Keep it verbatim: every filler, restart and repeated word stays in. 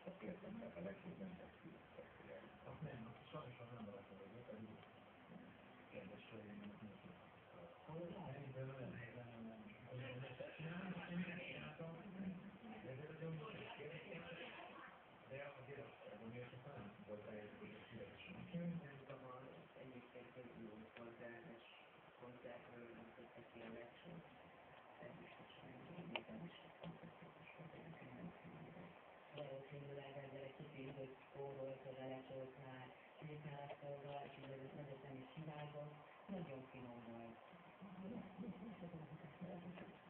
értem, mert a legjobb nem lesz különbözőek. Azt nem, sajnos nem belefordult, pedig kérdés, hogy én nem tudok. Szerintem olyan helyben nem nem. Nem, én megcsináltam, de ez egy olyan kérdés, de a Dél-Osztályon miért aztán nem volt elérhető a kérdés. Szerintem az egyébként egy jó koncertes koncertről mutattak ki a legsőt. Természetesen egyébként is koncertes koncerteket. Valószínűleg ezzel egy kicsit, hogy spórolt az elecsóknál, kéználasztóval, és így ez nagyot nem is csinálva, nagyon finom volt.